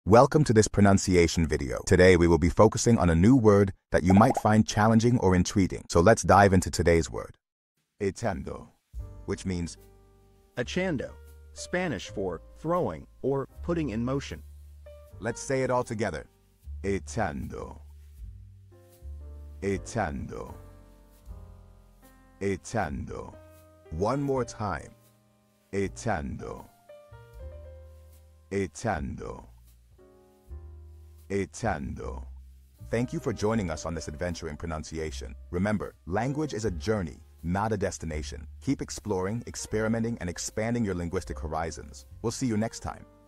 Welcome to this pronunciation video. Today we will be focusing on a new word that you might find challenging or intriguing. So let's dive into today's word. Echando, which means Echando, Spanish for throwing or putting in motion. Let's say it all together. Echando. Echando. Echando. One more time. Echando. Echando. Echando. Thank you for joining us on this adventure in pronunciation. Remember, language is a journey, not a destination. Keep exploring, experimenting, and expanding your linguistic horizons. We'll see you next time.